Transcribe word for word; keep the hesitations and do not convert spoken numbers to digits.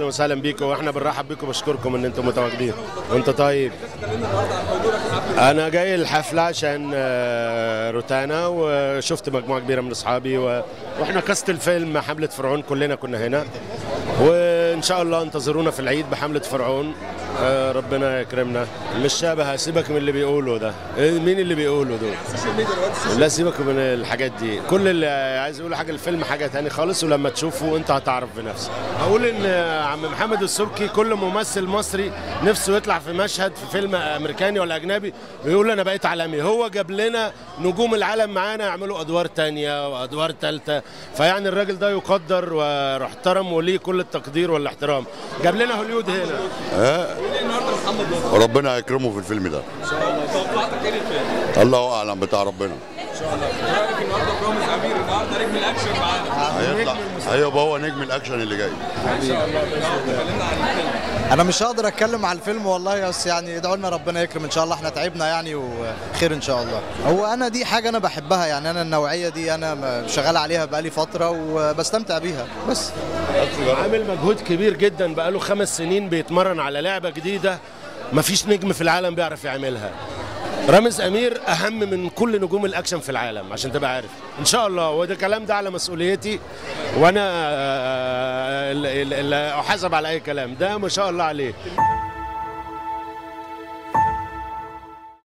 وسهلا بيكم، واحنا بنرحب بيكم، بشكركم ان انتم متواجدين. وانت طيب. انا جاي الحفله عشان روتانا، وشفت مجموعه كبيره من اصحابي و... واحنا كاست الفيلم حمله فرعون كلنا كنا هنا، وان شاء الله انتظرونا في العيد بحمله فرعون. ربنا يكرمنا. مش شبه، سيبك من اللي بيقولوا ده. مين اللي بيقولوا دول؟ لا سيبك من الحاجات دي. كل اللي عايز يقول حاجه الفيلم حاجه تاني خالص، ولما تشوفه انت هتعرف بنفسك. هقول ان عم محمد السبكي كل ممثل مصري نفسه يطلع في مشهد في فيلم امريكاني ولا اجنبي بيقول انا بقيت عالمي. هو جاب لنا نجوم العالم معانا يعملوا ادوار تانية وادوار ثالثه، فيعني الراجل ده يقدر ويحترم وليه كل التقدير والاحترام. جاب لنا هوليود هنا. اه ربنا يكرمه في الفيلم ده ان شاء الله. توقعاتك ايه للفيلم؟ الله اعلم، بتاع ربنا ان شاء الله. ايه رايك النهارده في رامز امير؟ النهارده نجم الاكشن معانا، هيطلع هيبقى هو نجم الاكشن اللي جاي ان شاء الله. اتكلمنا عن الفيلم. انا مش هقدر اتكلم على الفيلم والله، بس يعني ادعوا لنا ربنا يكرم ان شاء الله. احنا تعبنا يعني وخير ان شاء الله. هو انا دي حاجه انا بحبها، يعني انا النوعيه دي انا شغال عليها بقالي فتره وبستمتع بيها. بس عامل مجهود كبير جدا، بقاله خمس سنين بيتمرن على لعبه جديده مفيش نجم في العالم بيعرف يعملها. رامز امير اهم من كل نجوم الاكشن في العالم عشان تبقى عارف ان شاء الله، وده الكلام ده على مسؤوليتي، وانا اللي احاسب على اي كلام ده ما شاء الله عليه.